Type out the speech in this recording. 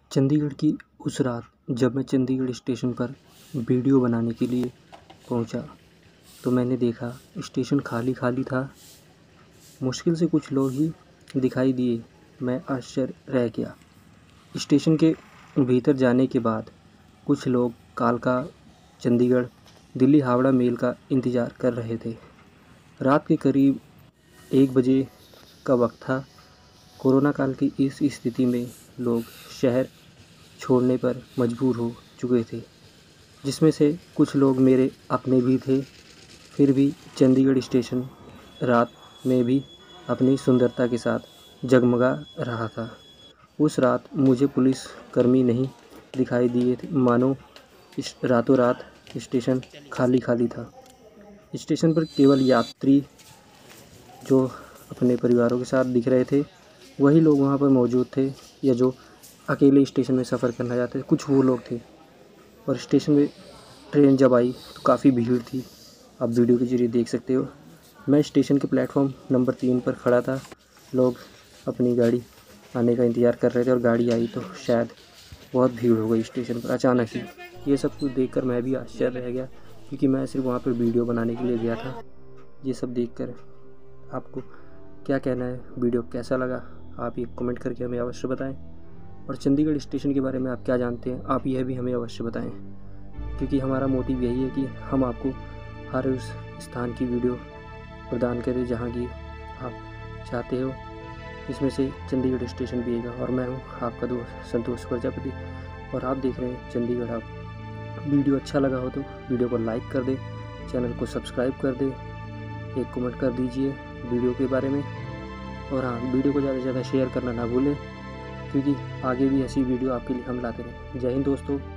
चंडीगढ़ की उस रात जब मैं चंडीगढ़ स्टेशन पर वीडियो बनाने के लिए पहुंचा तो मैंने देखा स्टेशन खाली खाली था। मुश्किल से कुछ लोग ही दिखाई दिए। मैं आश्चर्य रह गया। स्टेशन के भीतर जाने के बाद कुछ लोग कालका चंडीगढ़ दिल्ली हावड़ा मेल का इंतज़ार कर रहे थे। रात के करीब 1 बजे का वक्त था। कोरोना काल की इस स्थिति में लोग शहर छोड़ने पर मजबूर हो चुके थे, जिसमें से कुछ लोग मेरे अपने भी थे। फिर भी चंडीगढ़ स्टेशन रात में भी अपनी सुंदरता के साथ जगमगा रहा था। उस रात मुझे पुलिस कर्मी नहीं दिखाई दिए थे, मानो रातों रात स्टेशन खाली खाली था। स्टेशन पर केवल यात्री जो अपने परिवारों के साथ दिख रहे थे वही लोग वहाँ पर मौजूद थे, या जो अकेले स्टेशन में सफ़र करना चाहते थे, कुछ वो लोग थे। और स्टेशन में ट्रेन जब आई तो काफ़ी भीड़ थी। आप वीडियो के जरिए देख सकते हो। मैं स्टेशन के प्लेटफॉर्म नंबर 3 पर खड़ा था। लोग अपनी गाड़ी आने का इंतज़ार कर रहे थे और गाड़ी आई तो शायद बहुत भीड़ हो गई स्टेशन पर अचानक ही। ये सब कुछ देखकर मैं भी आश्चर्य रह गया, क्योंकि मैं सिर्फ वहाँ पर वीडियो बनाने के लिए गया था। ये सब देखकर आपको क्या कहना है, वीडियो कैसा लगा, आप ये कमेंट करके हमें अवश्य बताएं। और चंडीगढ़ स्टेशन के बारे में आप क्या जानते हैं, आप यह भी हमें अवश्य बताएं, क्योंकि हमारा मोटिव यही है कि हम आपको हर उस स्थान की वीडियो प्रदान करें जहां की आप चाहते हो। इसमें से चंडीगढ़ स्टेशन भी है। और मैं हूं आपका दोस्त संतोष प्रजापति, और आप देख रहे हैं चंडीगढ़ हब। वीडियो अच्छा लगा हो तो वीडियो को लाइक कर दें, चैनल को सब्सक्राइब कर दें, एक कमेंट कर दीजिए वीडियो के बारे में। और हाँ, वीडियो को ज़्यादा से ज़्यादा शेयर करना ना भूलें, क्योंकि आगे भी ऐसी वीडियो आपके लिए हम लाते रहें। जय हिंद दोस्तों।